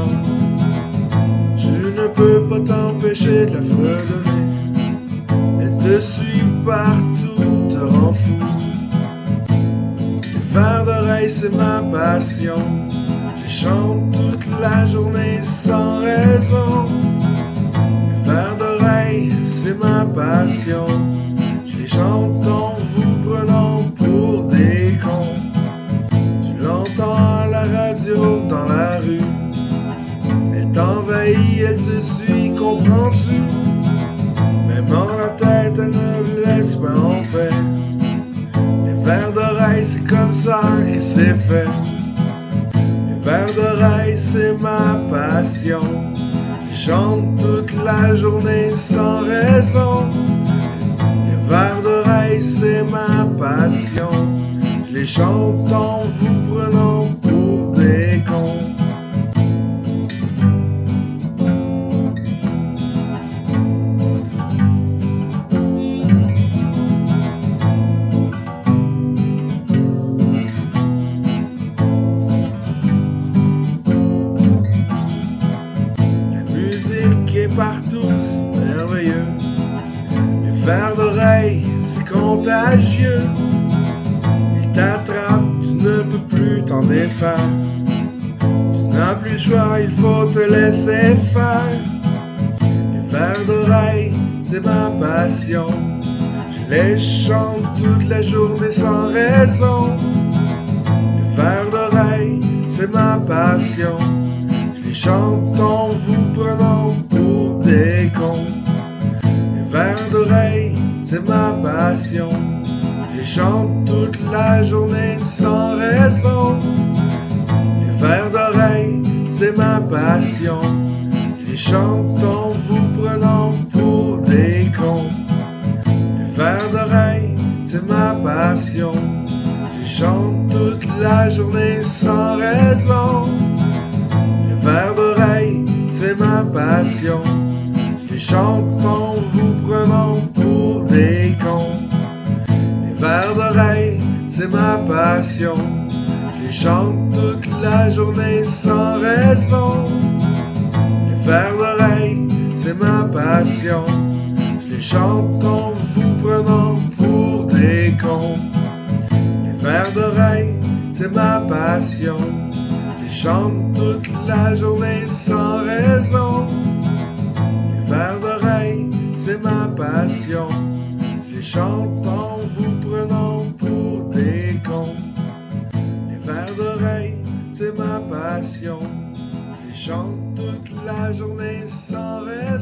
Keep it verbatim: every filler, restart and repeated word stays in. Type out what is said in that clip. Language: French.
raison. Tu ne peux pas t'empêcher de la fredonner. Elle te suit partout, te rend fou. Les vers d'oreille, c'est ma passion. Je chante toute la journée sans raison. Les vers d'oreille, c'est ma passion. Je les chante en vous prenant pour des cons. Tu l'entends à la radio, dans la rue. Elle t'envahit, elle te suit, comprends-tu? Même en la tête, elle ne le laisse pas en paix. Les vers d'oreille, c'est comme ça que c'est fait. Les vers d'oreille, c'est ma passion. Je chante toute la journée sans raison. Les vers d'oreille, c'est ma passion. Je les chante en vous prenant pour des cons. Partout, c'est merveilleux. Les vers d'oreille, c'est contagieux. Ils t'attrapent, tu ne peux plus t'en défaire. Tu n'as plus le choix, il faut te laisser faire. Les vers d'oreille, c'est ma passion. Je les chante toute la journée sans raison. Les vers d'oreille, c'est ma passion. Je les chante en vous prenant pour des cons. Les vers d'oreille, c'est ma passion. Je les chante toute la journée sans raison. Les vers d'oreille, c'est ma passion. Je les chante en vous prenant pour des cons. Les vers d'oreille, c'est ma passion. Je les chante toute la journée sans raison. Les vers d'oreille, c'est ma passion. Je les chante en vous prenant pour des cons. Les vers d'oreille, c'est ma passion. Je les chante toute la journée sans raison. Les vers d'oreille, c'est ma passion. Je les chante en vous prenant pour des cons. Les vers d'oreille, c'est ma passion. Je chante toute la journée sans raison. Les vers d'oreille, c'est ma passion. Je les chante en vous prenant pour des cons. Les vers d'oreille, c'est ma passion. Je les chante toute la journée sans raison.